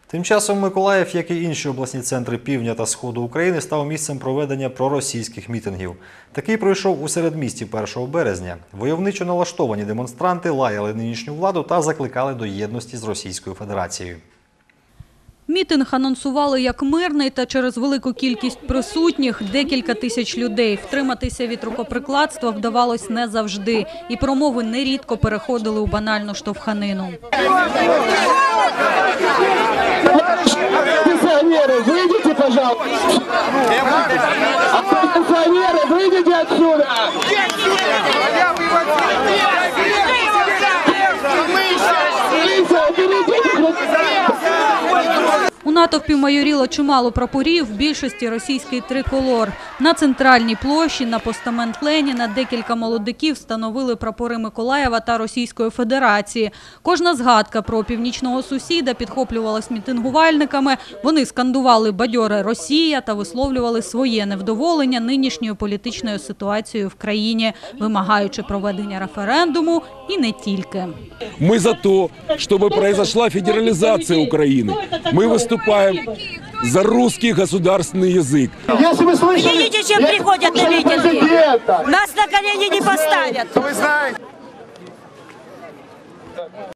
Тим часом Миколаїв, як і інші обласні центри півдня та сходу України, став місцем проведення проросійських мітингів. Такий пройшов у середмісті 1 березня. Войовничо налаштовані демонстранти лаяли нинішню владу та закликали до єдності з Російською Федерацією. Мітинг анонсували як мирний, та через велику кількість присутніх – декілька тисяч людей. Втриматися від рукоприкладства вдавалось не завжди. І промови нерідко переходили у банальну штовханину. Оппозиционеры, выйдите, пожалуйста! Оппозиционеры, выйдите отсюда! У натовпі майоріло чимало прапорів, в більшості російський триколор. На центральній площі, на постамент Леніна, декілька молодиків встановили прапори Миколаєва та Російської Федерації. Кожна згадка про північного сусіда підхоплювалась мітингувальниками. Вони скандували «Бадьоре Росія» та висловлювали своє невдоволення нинішньою політичною ситуацією в країні, вимагаючи проведення референдуму і не тільки. Мы за то, чтобы произошла федерализация Украины. Мы выступаем за русский государственный язык. Если вы слышали, видите, чем приходят на митинги? Нас на колени не поставят.